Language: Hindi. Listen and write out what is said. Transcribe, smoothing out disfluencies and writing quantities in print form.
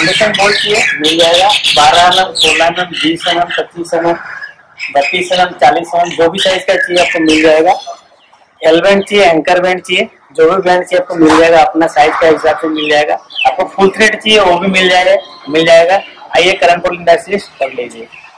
फाउंडेशन बोल्ट चाहिए मिल जाएगा। 12 mm, 16 mm, 20 mm, 25 mm, 32 mm, 40 mm, जो भी साइज का चाहिए आपको मिल जाएगा। एल बैंड चाहिए, एंकर बैंड चाहिए, जो भी बैंड चाहिए आपको मिल जाएगा, अपना साइज का हिसाब से मिल जाएगा। आपको फुल थ्रेड चाहिए वो भी मिल जाएगा। आइए करण पोल इंडस्ट्रीज कर लीजिए।